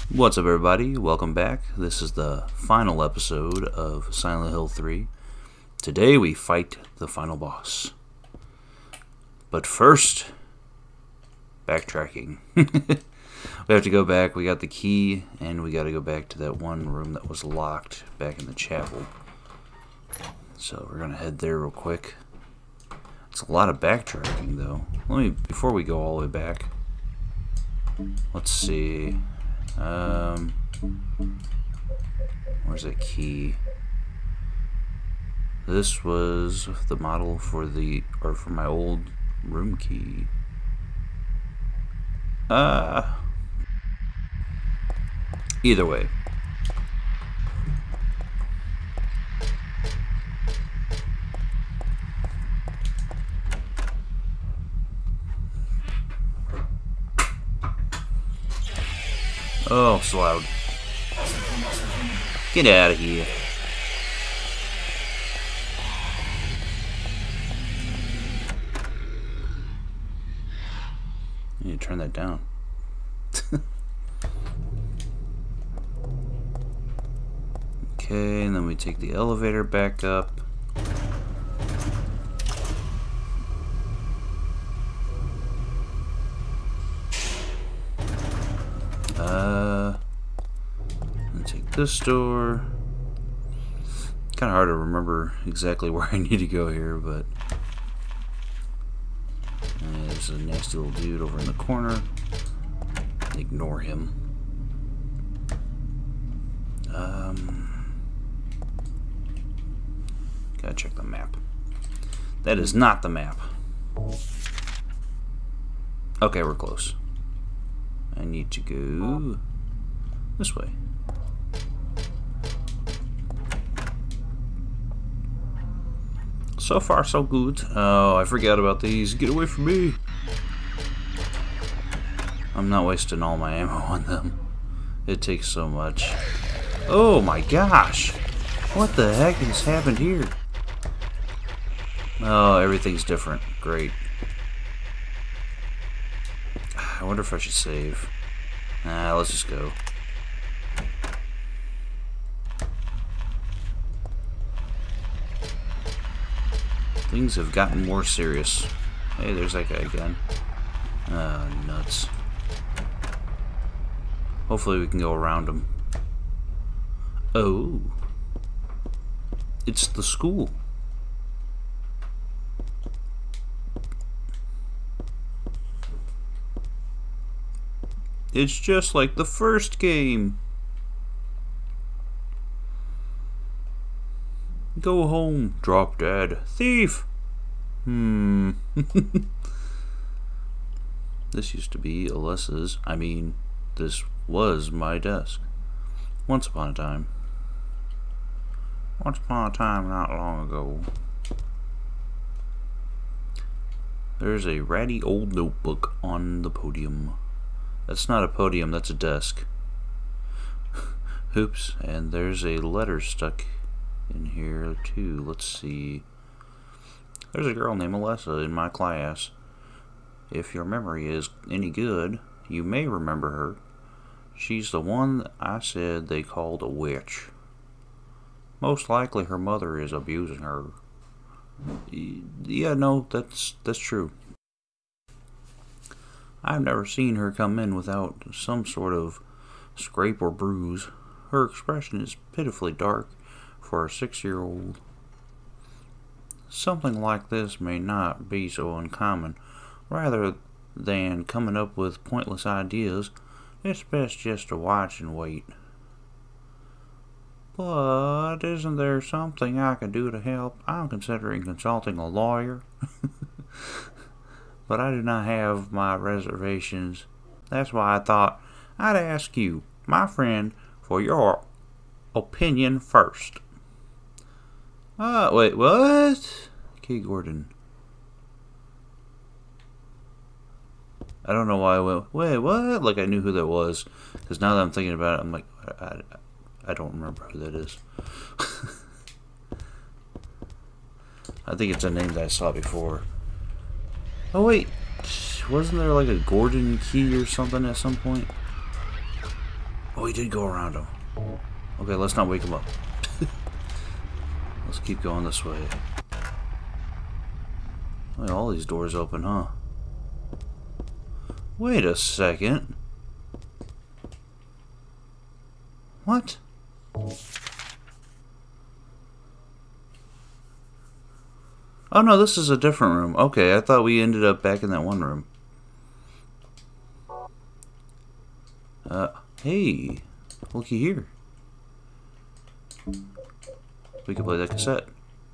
What's up, everybody? Welcome back. This is the final episode of Silent Hill 3. Today we fight the final boss. But first, backtracking. We have to go back. We got the key, and we got to go back to that one room that was locked back in the chapel. So we're going to head there real quick. It's a lot of backtracking, though. Before we go all the way back, let's see. Where's that key? This was the model for for my old room key. Either way. Oh, it's loud. Get out of here. I need to turn that down. Okay, and then we take the elevator back up. And take this door. Kind of hard to remember exactly where I need to go here, but there's a nasty little dude over in the corner. Ignore him. Gotta check the map. That is not the map. Okay, we're close. I need to go this way. So far, so good. Oh, I forgot about these. Get away from me. I'm not wasting all my ammo on them. It takes so much. Oh my gosh. What the heck has happened here? Oh, everything's different. Great. I wonder if I should save. Nah, let's just go. Things have gotten more serious. Hey, there's that guy again. Nuts. Hopefully we can go around him. Oh. It's the school. It's just like the first game. Go home, drop dead. Thief! This used to be Alessa's. This was my desk. Once upon a time. Once upon a time not long ago. There's a ratty old notebook on the podium. That's not a podium, that's a desk. Oops, and there's a letter stuck in here too. Let's see. There's a girl named Alessa in my class. If your memory is any good, you may remember her. She's the one I said they called a witch. Most likely her mother is abusing her. Yeah, no, that's true. I've never seen her come in without some sort of scrape or bruise. Her expression is pitifully dark for a 6-year-old. Something like this may not be so uncommon. Rather than coming up with pointless ideas, it's best just to watch and wait. But isn't there something I can do to help? I'm considering consulting a lawyer. But I do not have my reservations. That's why I thought I'd ask you, my friend, for your opinion first. Wait, what? Kay Gordon. I don't know why I went, wait, what? Like I knew who that was. Because now that I'm thinking about it, I'm like, I don't remember who that is. I think it's a name that I saw before. Oh wait, wasn't there like a Gordon key or something at some point? Oh, he did go around him. Okay, let's not wake him up. Let's keep going this way. Wait, all these doors open, huh? Wait a second. What? Oh no, this is a different room. Okay, I thought we ended up back in that one room. Hey, looky here. We can play that cassette.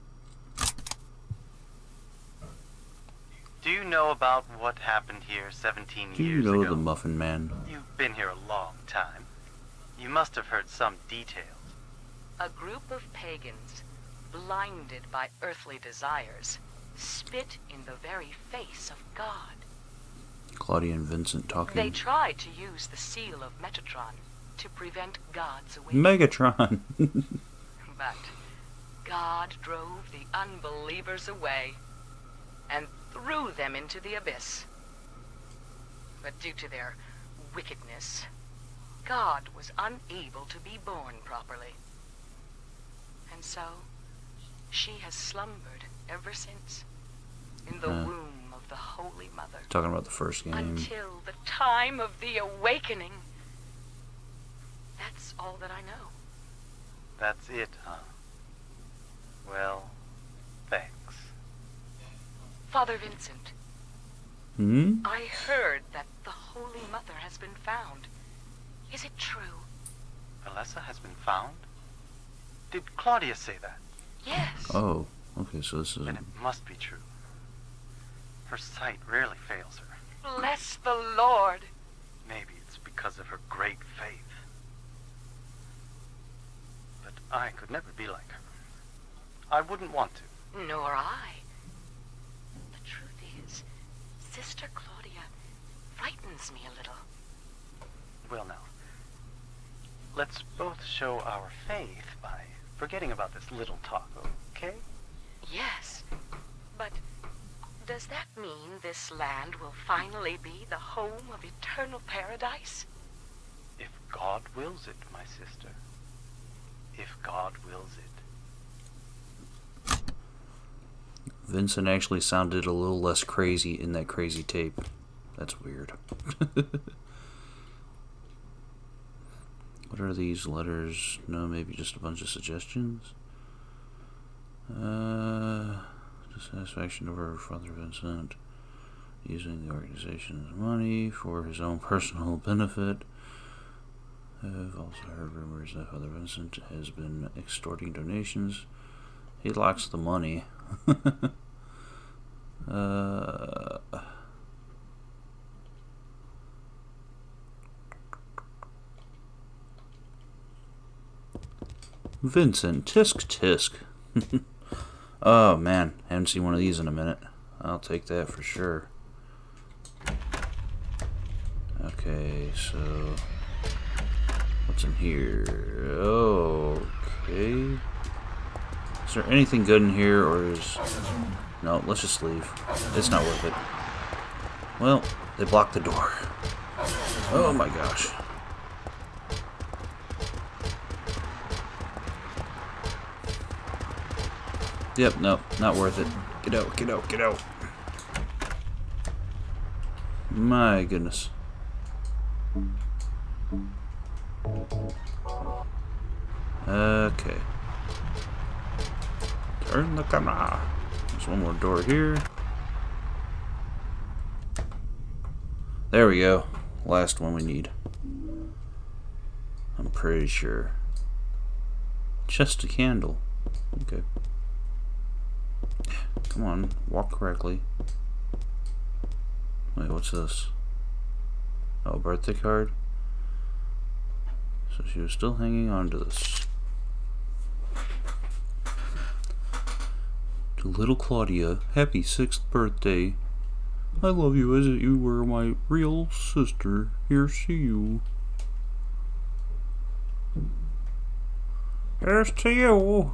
Do you know about what happened here 17 Do you years know ago? the Muffin Man? You've been here a long time. You must have heard some details. A group of pagans, blinded by earthly desires, spit in the very face of God. Claudia and Vincent talking. They tried to use the seal of Metatron to prevent God's awakening. Megatron. But God drove the unbelievers away and threw them into the abyss. But due to their wickedness, God was unable to be born properly. And so, she has slumbered ever since, in the womb of the Holy Mother. Talking about the first game. Until the time of the awakening. That's all that I know. That's it, huh? Well, thanks. Father Vincent, Hmm? I heard that the Holy Mother has been found. Is it true? Alessa has been found? Did Claudia say that? Yes. Oh, okay, so this is... Then it must be true. Her sight rarely fails her. Bless the Lord. Maybe it's because of her great faith. But I could never be like her. I wouldn't want to. Nor I. The truth is, Sister Claudia frightens me a little. Well now, let's both show our faith by forgetting about this little talk, okay? Yes, but does that mean this land will finally be the home of eternal paradise? If God wills it, my sister. If God wills it. Vincent actually sounded a little less crazy in that crazy tape. That's weird. What are these letters? No, maybe just a bunch of suggestions? Dissatisfaction over Father Vincent using the organization's money for his own personal benefit. I've also heard rumors that Father Vincent has been extorting donations. He likes the money. Vincent, tisk tisk. Oh man, haven't seen one of these in a minute. I'll take that for sure. Okay, so what's in here? Okay. Is there anything good in here, or is... No, let's just leave. It's not worth it. Well, they blocked the door. Oh my gosh. Yep, no, not worth it. Get out, get out, get out. My goodness. Okay. Turn the camera. There's one more door here. There we go. Last one we need. I'm pretty sure. Just a candle. Okay. Come on, walk correctly. Wait, what's this? Oh, birthday card? So she was still hanging on to this. To little Claudia, happy 6th birthday. I love you as if you were my real sister. Here's to you. Here's to you.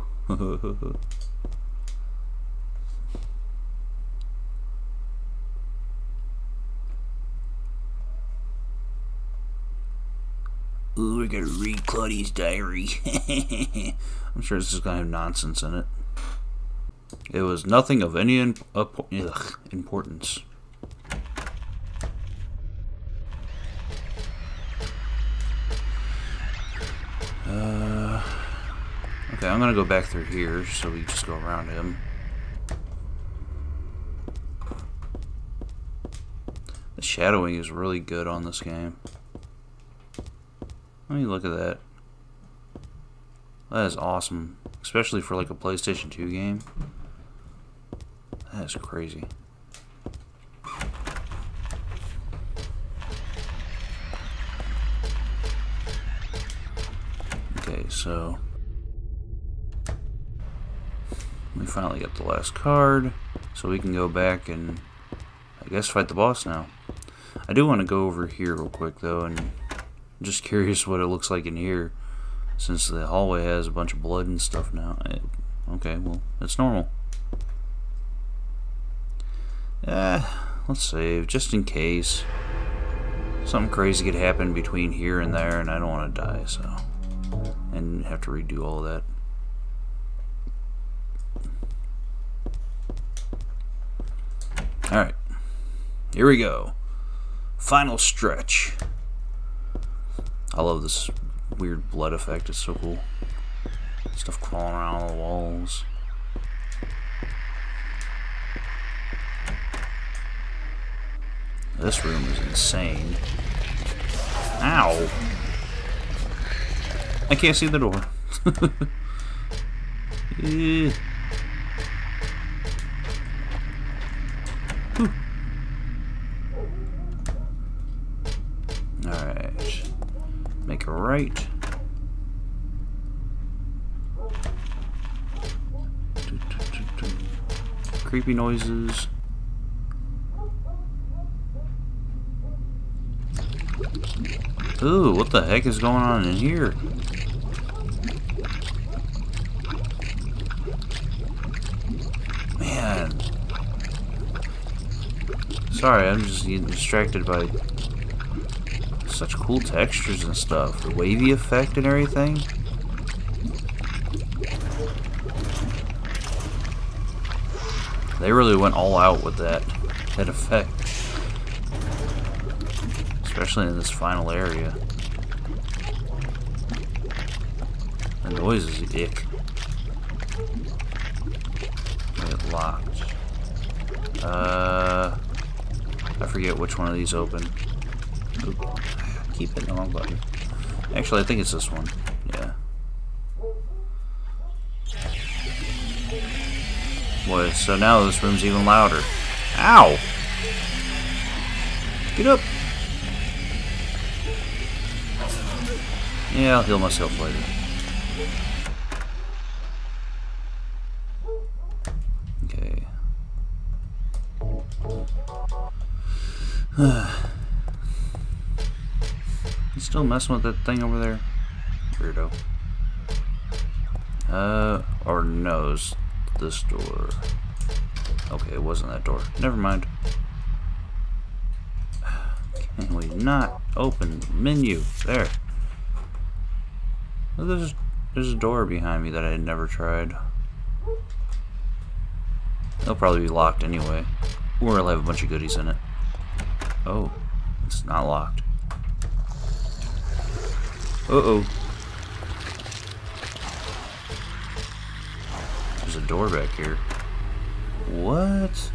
Ooh, we're gonna read Claudia's diary. I'm sure this is gonna have nonsense in it. It was nothing of any importance. Okay, I'm gonna go back through here so we just go around him. The shadowing is really good on this game. Let me look at that. That is awesome, especially for like a PlayStation 2 game. That is crazy. Okay, so we finally got the last card, so we can go back and I guess fight the boss now. I do want to go over here real quick though, and I'm just curious what it looks like in here, since the hallway has a bunch of blood and stuff now. Okay, well, it's normal. Let's save, just in case. Something crazy could happen between here and there, and I don't want to die, so. And have to redo all of that. Alright. Here we go. Final stretch. I love this weird blood effect, it's so cool. Stuff crawling around on the walls. This room is insane. Ow! I can't see the door. Alright. Make a right. Creepy noises. Ooh, what the heck is going on in here? Man. Sorry, I'm just getting distracted by such cool textures and stuff. The wavy effect and everything. They really went all out with that effect. Especially in this final area. The noise is ick. Get locked. I forget which one of these open. Oop. Keep hitting the wrong button. Actually, I think it's this one. Yeah. Boy, so now this room's even louder. Ow! Get up! Yeah, I'll heal myself later. Okay. You still messing with that thing over there? Weirdo. Or no, it's this door. Okay, it wasn't that door. Never mind. Can we not open the menu? There. Oh, there's a door behind me that I had never tried. It'll probably be locked anyway. Or it'll have a bunch of goodies in it. Oh, it's not locked. Uh-oh. There's a door back here. What?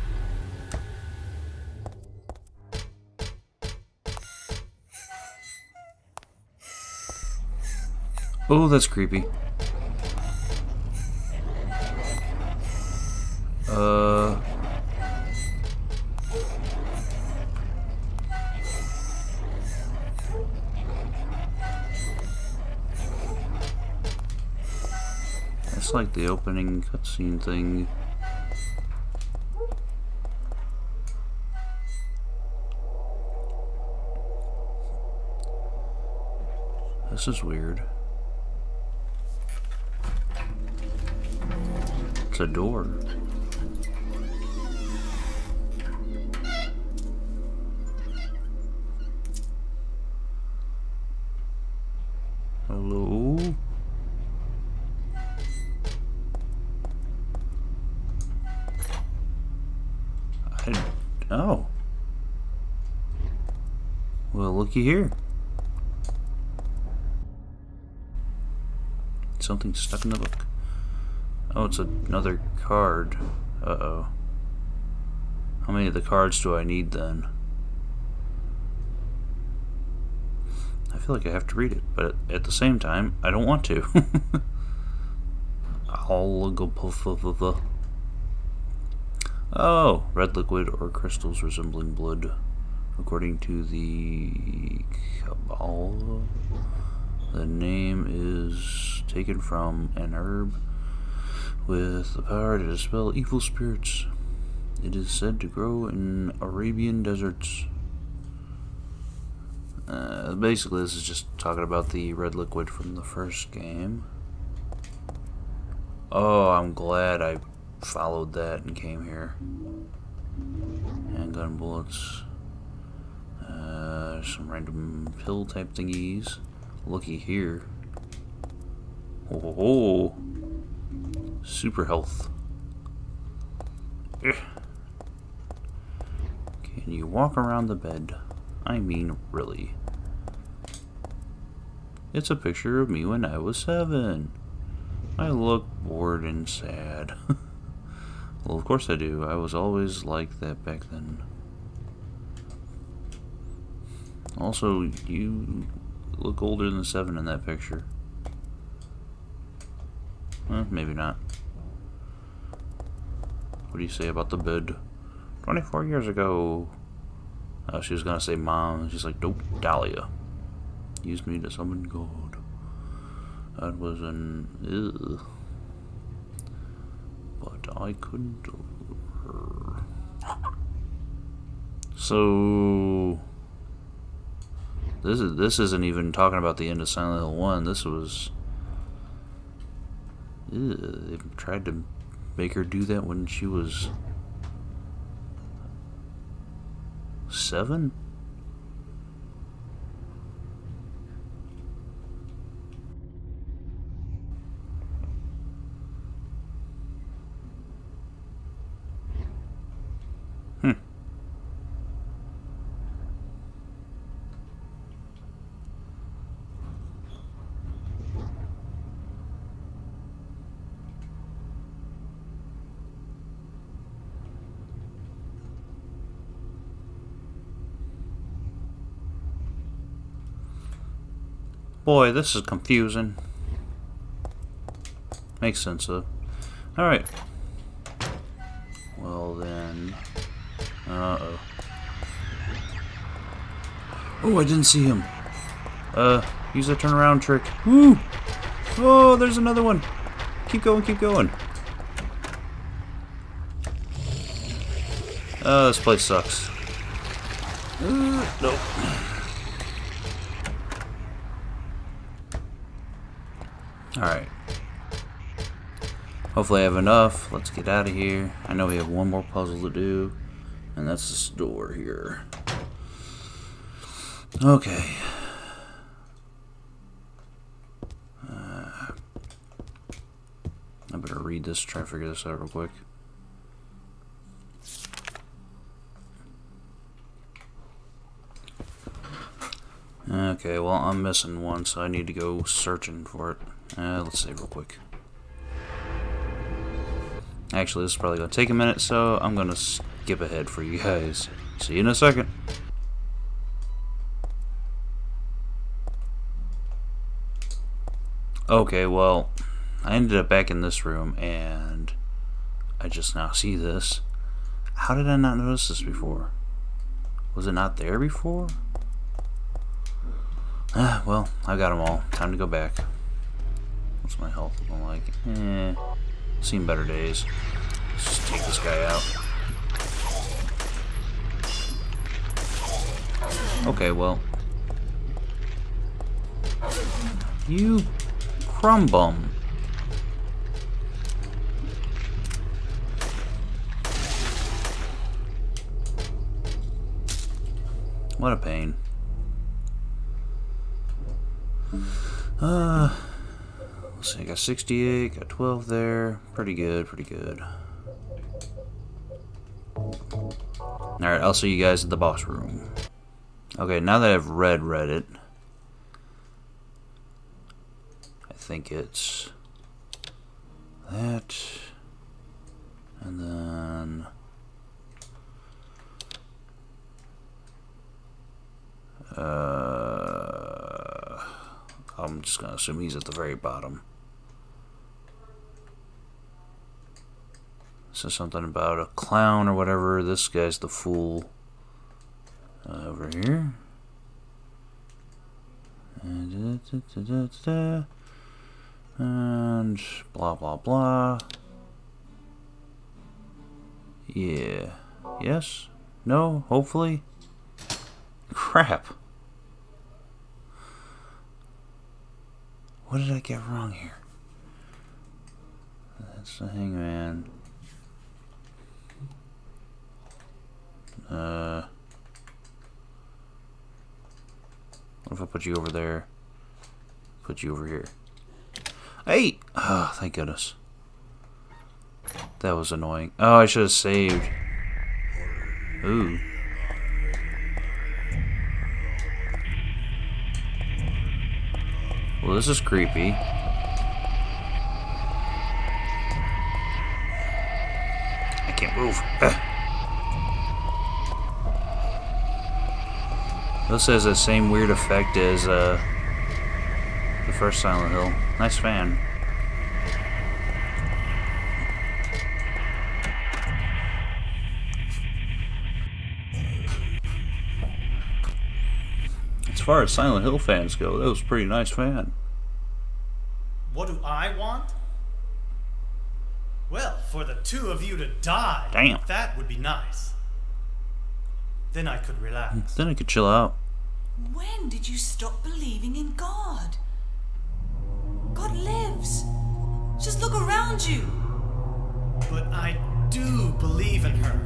Oh, that's creepy. That's like the opening cutscene thing. This is weird. It's a door. Hello? Oh. Well, looky here. Something stuck in the book. Oh, it's another card. Uh-oh. How many of the cards do I need then? I feel like I have to read it, but at the same time, I don't want to. Oh, red liquid or crystals resembling blood. According to the Kabbalah, the name is taken from an herb with the power to dispel evil spirits. It is said to grow in Arabian deserts. Basically, this is just talking about the red liquid from the first game. Oh, I'm glad I followed that and came here. Handgun bullets. Some random pill type thingies. Looky here. Oh, super health. Ugh. Can you walk around the bed? I mean, really. It's a picture of me when I was 7. I look bored and sad. Well, of course I do. I was always like that back then. Also, you look older than 7 in that picture. Maybe not. What do you say about the bed? 24 years ago. She was gonna say mom. She's like, nope, Dahlia. Used me to summon God. That was an ugh. But I couldn't do her. So this isn't even talking about the end of Silent Hill 1. This was they tried to make her do that when she was 7? Boy, this is confusing. Makes sense though. Alright. Well then. Uh-oh. Oh, I didn't see him. Use the turnaround trick. Woo! Oh, there's another one. Keep going, keep going. Oh, this place sucks. Nope. Alright. Hopefully I have enough. Let's get out of here. I know we have one more puzzle to do. And that's this door here. Okay. I better read this, try to figure this out real quick. Okay, well, I'm missing one, so I need to go searching for it. Let's save real quick. Actually, this is probably going to take a minute, so I'm going to skip ahead for you guys. See you in a second. Okay, well, I ended up back in this room, and I just now see this. How did I not notice this before? Was it not there before? Well, I got them all. Time to go back. What's my health looking like? Seen better days. Let's just take this guy out. Okay, well. You crumb bum. What a pain. Let's see, I got 68, got 12 there. Pretty good, pretty good. Alright, I'll see you guys at the boss room. Okay, now that I've read it, I think it's that, and then I'm just gonna assume he's at the very bottom. So something about a clown or whatever. This guy's the fool. Over here. And blah blah blah. Yeah. Yes? No? Hopefully? Crap. What did I get wrong here? That's the hangman. What if I put you over there? Put you over here. Hey! Oh, thank goodness. That was annoying. Oh, I should have saved. Ooh. Well, this is creepy. I can't move. This has the same weird effect as the first Silent Hill. Nice fan. As far as Silent Hill fans go, that was a pretty nice fan. What do I want? Well, for the two of you to die. Damn. That would be nice. Then I could relax. Then I could chill out. When did you stop believing in God? God lives. Just look around you. But I do believe in her.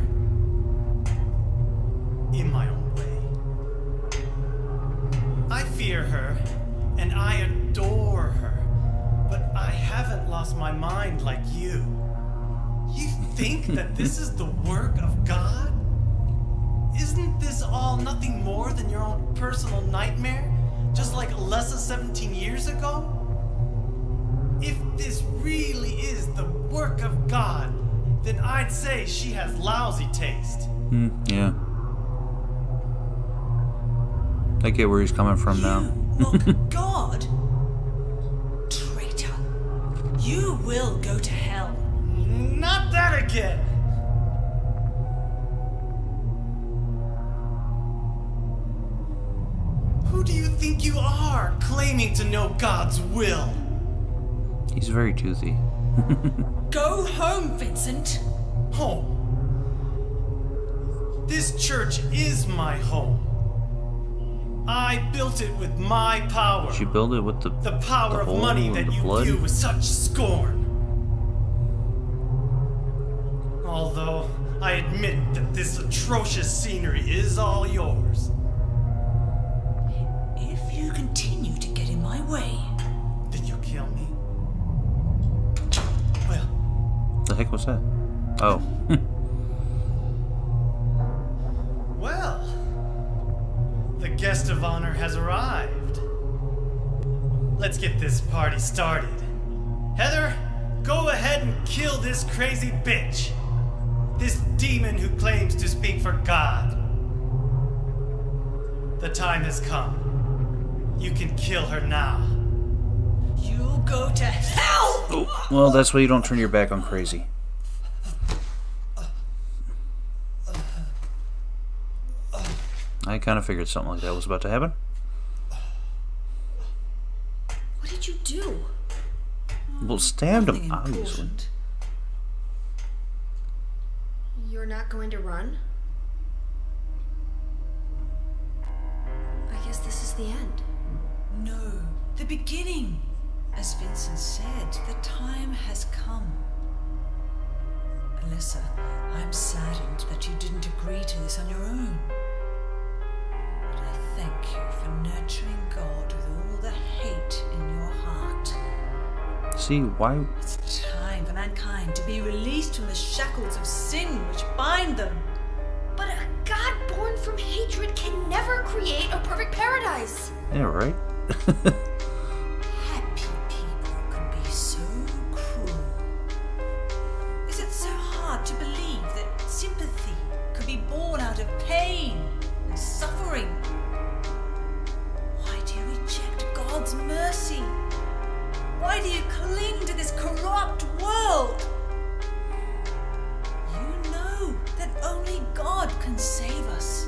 In my own way. I fear her, and I adore her. But I haven't lost my mind like you. You think that this is the work of God? Isn't this all nothing more than your own personal nightmare? Just like Alessa 17 years ago? If this really is the work of God, then I'd say she has lousy taste. Yeah. I get where he's coming from now. Mock God? Traitor. You will go to hell. Not that again! Who do you think you are, claiming to know God's will? He's very toothy. Go home, Vincent. Home. This church is my home. I built it with my power. Did you build it with the power of hole money and that the you blood? view with such scorn. Although I admit that this atrocious scenery is all yours. If you continue to get in my way, Then you kill me? Well, The heck was that? Oh. well, the guest of honor has arrived. Let's get this party started. Heather, go ahead and kill this crazy bitch. This demon who claims to speak for God. The time has come. You can kill her now. you'll go to hell! Oh, well, that's why you don't turn your back on crazy. I kind of figured something like that was about to happen. What did you do? Well, stabbed him, Nothing obviously. important. You're not going to run? I guess this is the end. No, the beginning. As Vincent said, the time has come. Alessa, I'm saddened that you didn't agree to this on your own. But I thank you for nurturing God with all the hate in your See, why? It's time for mankind to be released from the shackles of sin which bind them. But a God born from hatred can never create a perfect paradise. Yeah, right? Happy people can be so cruel. Is it so hard to believe that sympathy could be born out of pain and suffering? Why do you reject God's mercy? Why do you cling to this corrupt world? You know that only God can save us.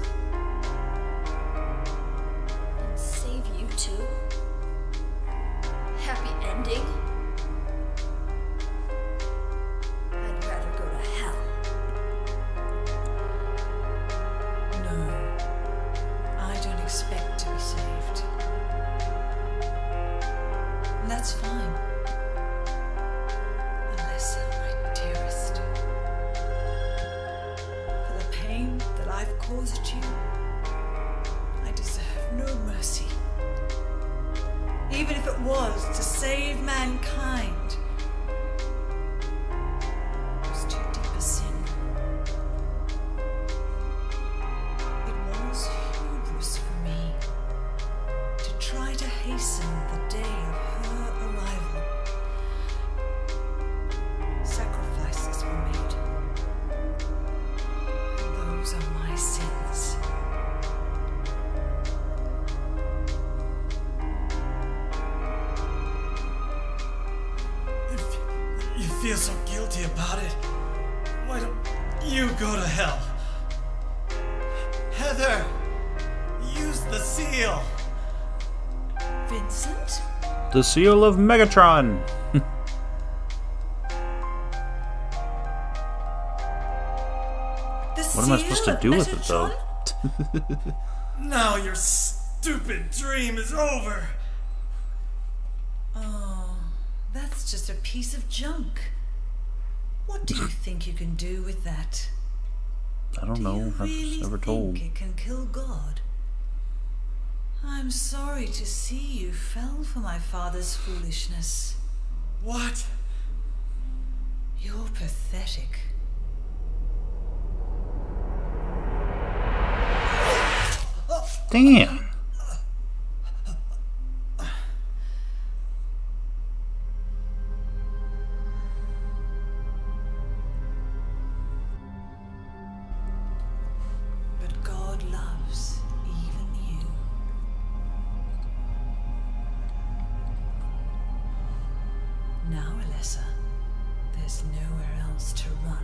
And save you too? Happy ending? I'd rather go to hell. No, I don't expect to be saved. And that's fine. Unless, my dearest, for the pain that I've caused you, I deserve no mercy. Even if it was to save mankind, it was too deep a sin. It was hubris for me to try to hasten the day of her arrival. Sacrifices were made, and those are my sins. If you feel so guilty about it, why don't you go to hell? Heather, use the seal. Vincent? The seal of Megatron! What am I supposed to do with it, though? Now your stupid dream is over. Oh, that's just a piece of junk. What do you think you can do with that? I don't know. I was Really never told. think it can kill God? I'm sorry to see you fell for my father's foolishness. What? You're pathetic. Damn! But God loves even you. Now, Alessa, there's nowhere else to run.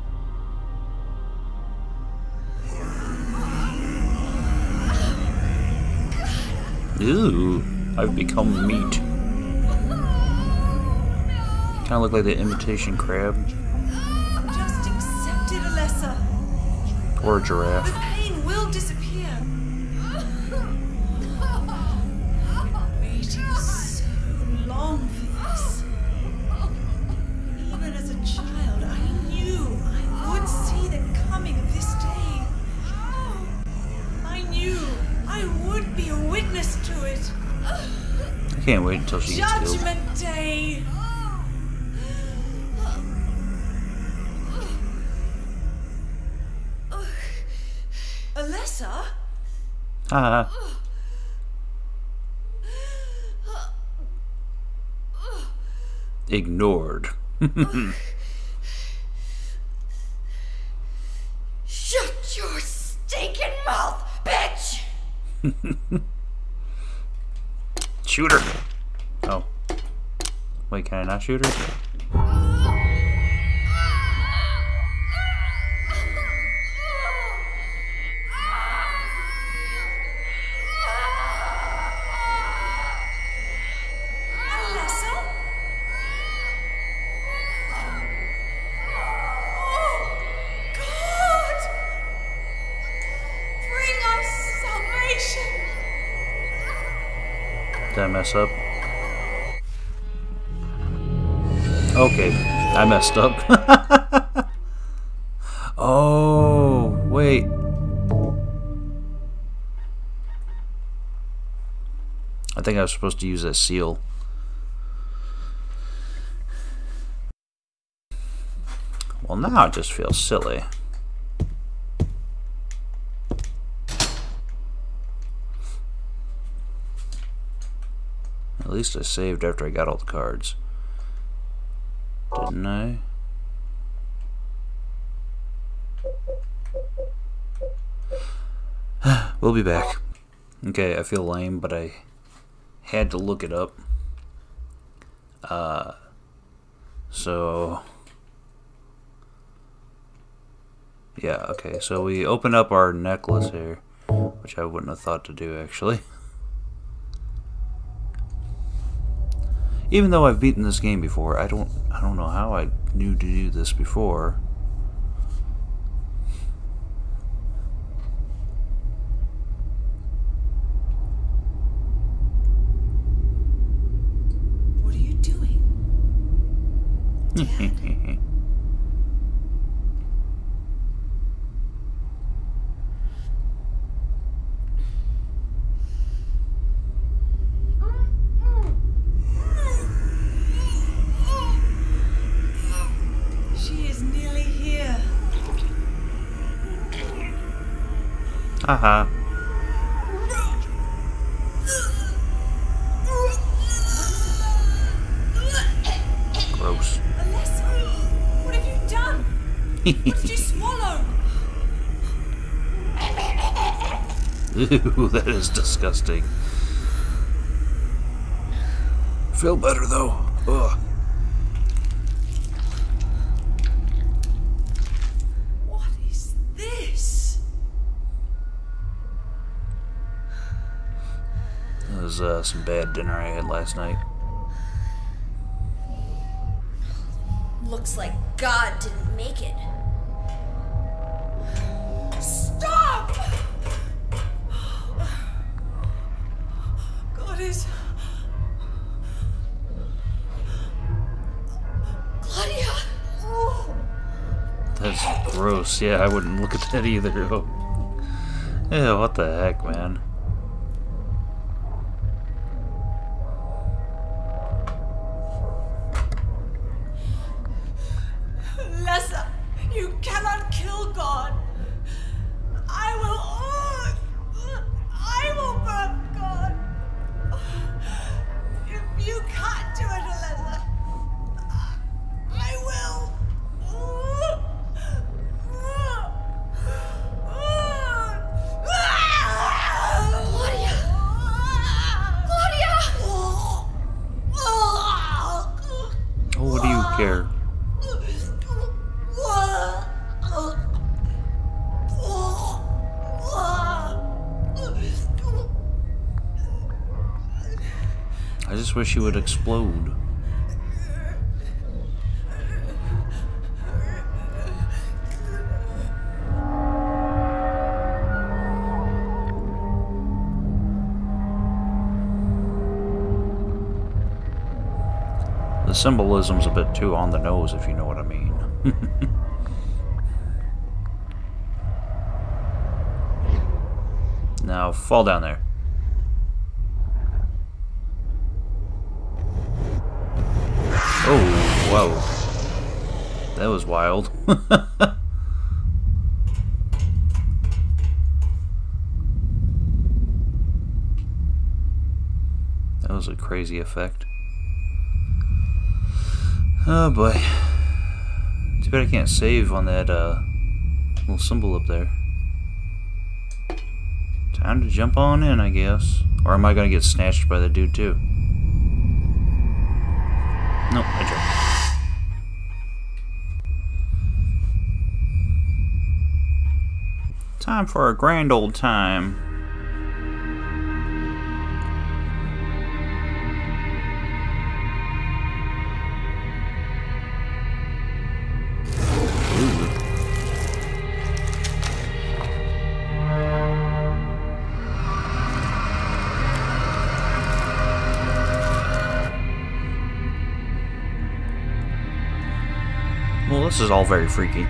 Ew, I've become meat. Kind of look like the imitation crab Just accept it, Alessa. or a The giraffe. pain will disappear. I've been waiting so long for this. Even as a child, I knew I would see the coming of this day. I knew I would be a witness to it. I can't wait until she gets killed. Judgment Day. Alessa? Haha. Ignored. Shut your stinking mouth, bitch! Shoot her! Oh. Wait, can I not shoot her? Alessa? Oh, God! Bring us salvation! Did I mess up? Okay, I messed up. Oh, wait. I think I was supposed to use that seal. Well, now it just feels silly. At least I saved after I got all the cards. Didn't I? We'll be back. Okay, I feel lame, but I had to look it up. So... yeah, okay, so we open up our necklace here, which I wouldn't have thought to do, actually. Even though I've beaten this game before, I don't know how I knew to do this before. What are you doing? Dad? She is nearly here. Haha. Gross. Alessa, what have you done? What did you swallow? Ew, that is disgusting. Feel better though. Ugh. What is this? That was some bad dinner I had last night. Looks like God didn't make it. Stop! God is... Claudia! That's gross. Yeah, I wouldn't look at that either. Yeah, what the heck, man? Alessa, you cannot kill God. I will burn God. If you can't do it, Alessa, I will. Claudia! Claudia! Oh, what do you care? I just wish you would explode. The symbolism's a bit too on the nose, if you know what I mean. Now, fall down there. Oh, whoa. That was wild. That was a crazy effect. Oh boy. Too bad I can't save on that little symbol up there. Time to jump on in, I guess. Or am I gonna get snatched by the dude too? Nope, I jumped. Time for a grand old time. Well, this is all very freaky.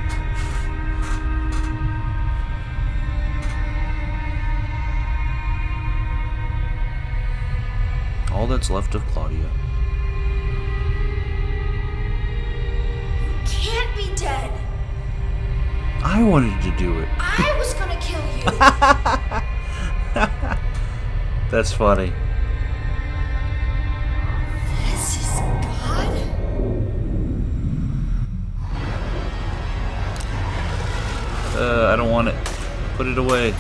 All that's left of Claudia. Can't be dead. I wanted to do it. I was gonna kill you. That's funny. This is God? I don't want it. Put it away.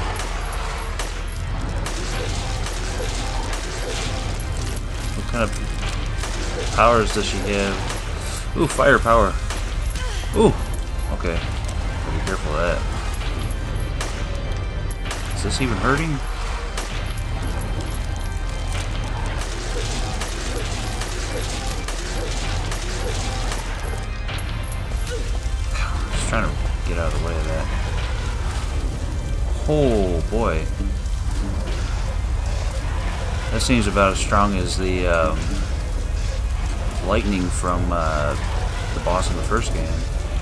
What kind of powers does she have? Ooh, fire power. Ooh. Okay. Gotta be careful of that. Is this even hurting? Just trying to get out of the way of that. Oh boy. That seems about as strong as the lightning from the boss in the first game.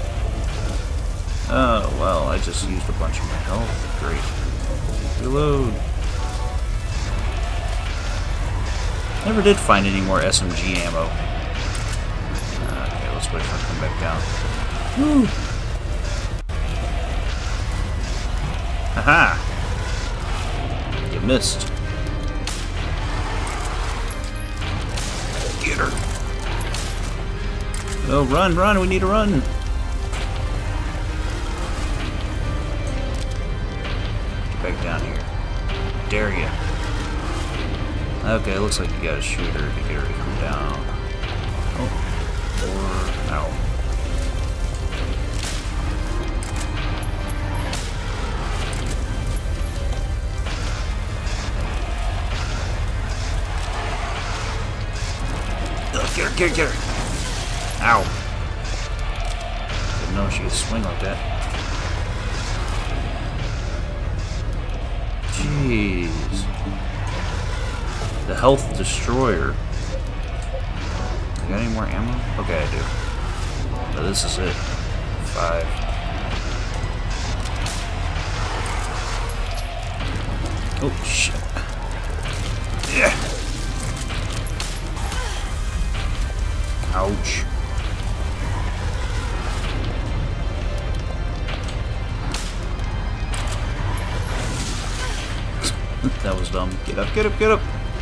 Oh, well, I just used a bunch of my health. Great. Reload. Never did find any more SMG ammo. Okay, let's wait for it to come back down. Woo! Haha! You missed. Get her. Oh, run, run, we need to run. Get back down here. Dare ya. Okay, looks like you gotta shoot her to get her to come down. Oh. Or, ow. Get her. Ow. Didn't know she could swing like that. Jeez. The health destroyer. Got any more ammo? Okay, I do. No, this is it. 5. Oh, shit. Yeah. Ouch. That was dumb. Get up, get up, get up!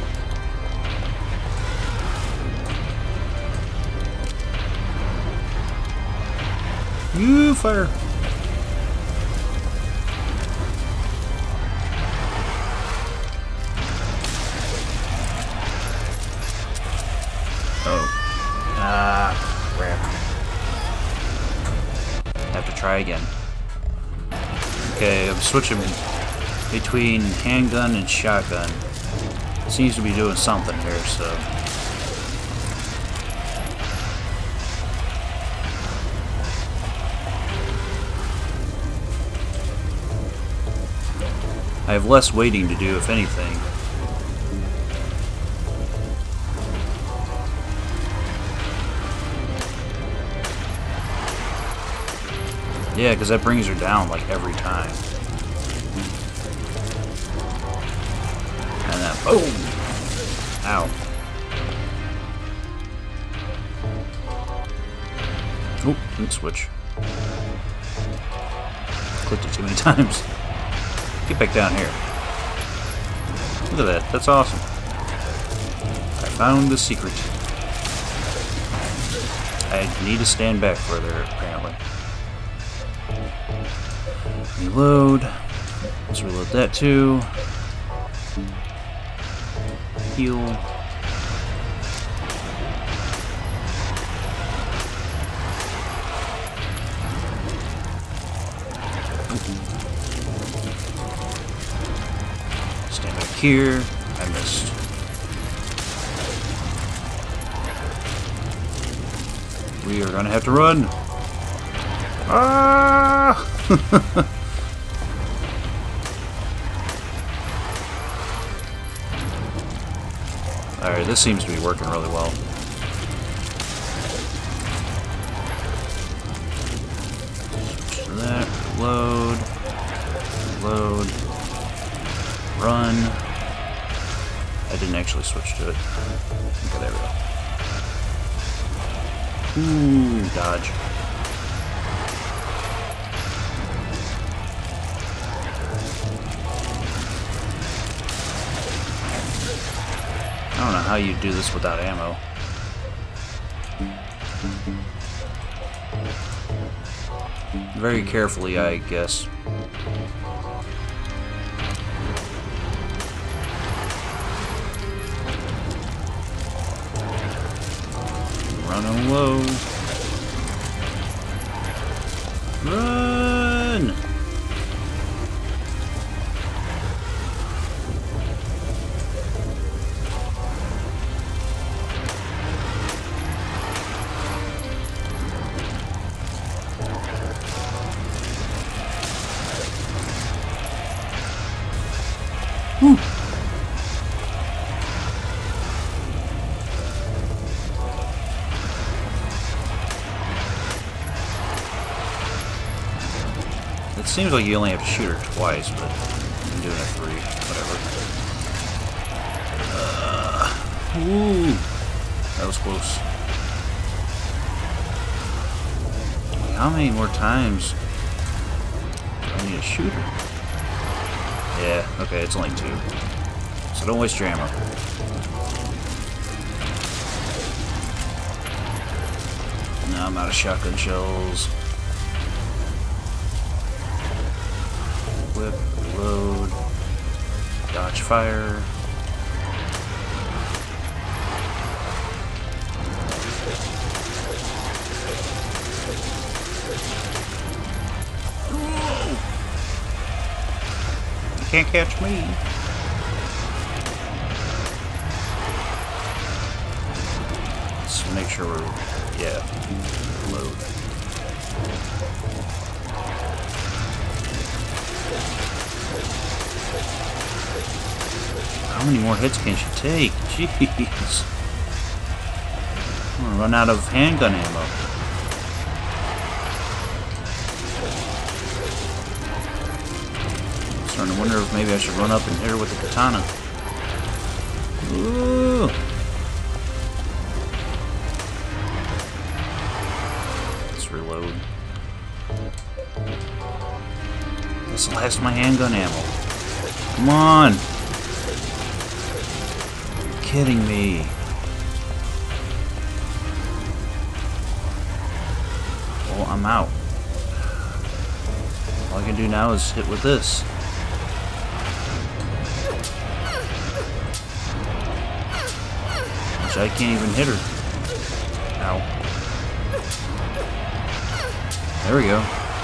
You fire! Oh. Ah, crap. Have to try again. Okay, I'm switching between handgun and shotgun. Seems to be doing something here, so. I have less waiting to do, if anything. Yeah, because that brings her down like every time. And then boom! Ow. Oop, didn't switch. Clicked it too many times. Get back down here. Look at that, that's awesome. I found the secret. I need to stand back further, apparently. Reload. Let's reload that too. Heal. Stand back here. I missed. We are gonna have to run. Ah! Alright, this seems to be working really well. Switch to that. Reload. Reload. Run. I didn't actually switch to it. Okay, there we go. Ooh, dodge. how you do this without ammo. Very carefully, I guess. Running low. Run! Whew. It seems like you only have to shoot her twice, but I'm doing it 3. Whatever. Ooh, that was close. How many more times do I need to shoot her? Yeah, okay, it's only 2. So don't waste your ammo. Now I'm out of shotgun shells. Whip, reload, dodge fire. Can't catch me. Let's make sure we're, yeah, load. How many more hits can she take? Jeez. I'm gonna run out of handgun ammo. Starting to wonder if maybe I should run up and hit her with the katana. Ooh. Let's reload. This lasts my handgun ammo. Come on. You're kidding me. Well, I'm out. All I can do now is hit with this. I can't even hit her. Ow. There we go.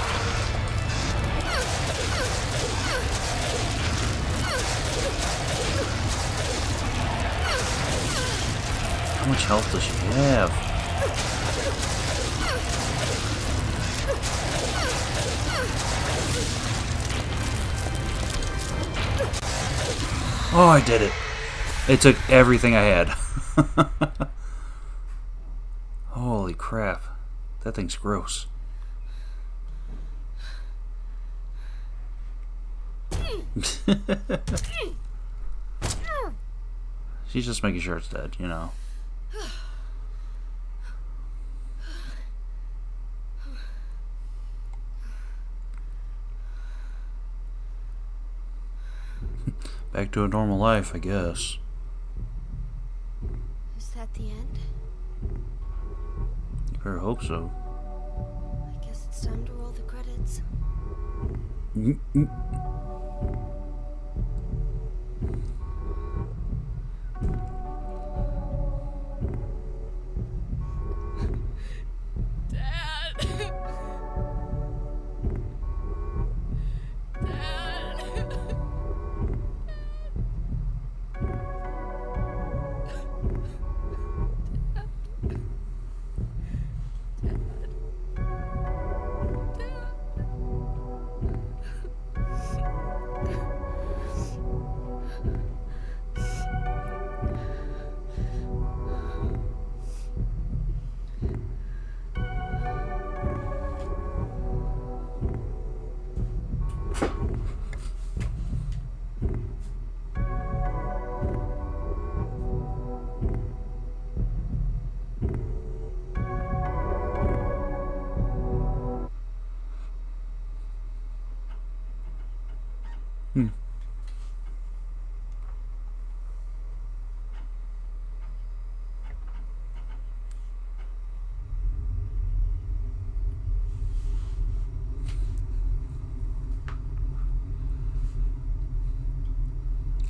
How much health does she have? Oh, I did it. It took everything I had. Holy crap. That thing's gross. She's just making sure it's dead, you know. Back to a normal life, I guess. Is that the end? You better hope so. I guess it's time to roll the credits.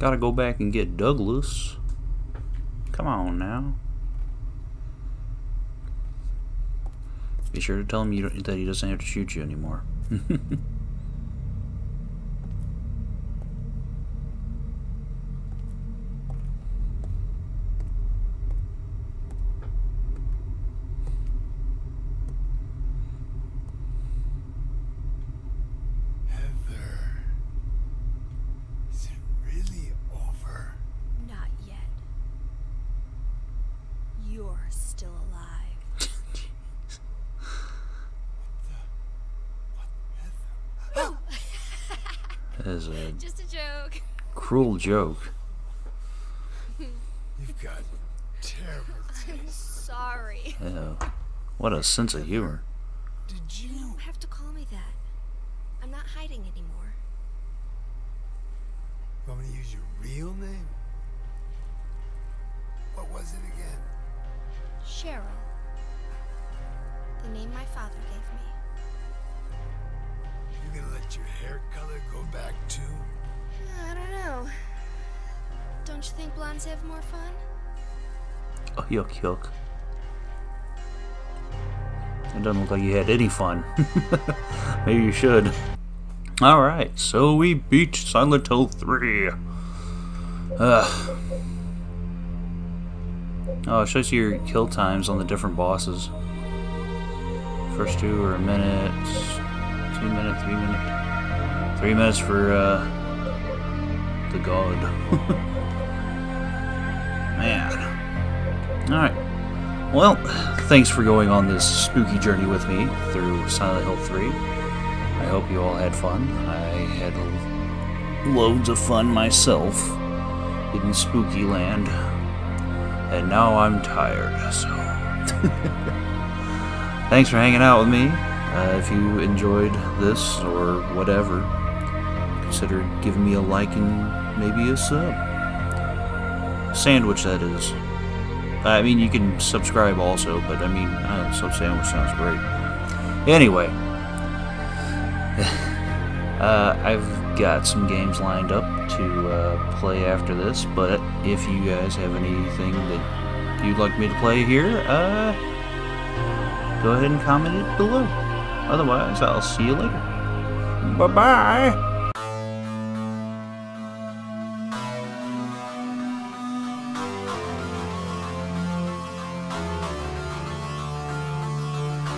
Gotta go back and get Douglas. Come on now. Be sure to tell him that he doesn't have to shoot you anymore. That is a just a joke. Cruel joke. You've got terrible I'm sorry. Yeah. What a sense of humor. Did You you? don't have to call me that. I'm not hiding anymore. Want me to use your real name? What was it again? Cheryl. The name my father gave me. You gonna let your hair color go back too? I don't know. Don't you think blondes have more fun? Oh, yuck, yuck. It doesn't look like you had any fun. Maybe you should. Alright, so we beat Silent Hill 3. Oh, it shows you your kill times on the different bosses. First two are a minute, 2 minutes, 3 minutes. 3 minutes for the god. Man. Alright. Well, thanks for going on this spooky journey with me through Silent Hill 3. I hope you all had fun. I had loads of fun myself in Spooky Land. And now I'm tired, so... Thanks for hanging out with me. If you enjoyed this or whatever, consider giving me a like and maybe a sub. Sandwich, that is. I mean, you can subscribe also, but I mean, sub sandwich sounds great. Anyway, I've got some games lined up to play after this, but if you guys have anything that you'd like me to play here, go ahead and comment it below. Otherwise, I'll see you later. Bye-bye!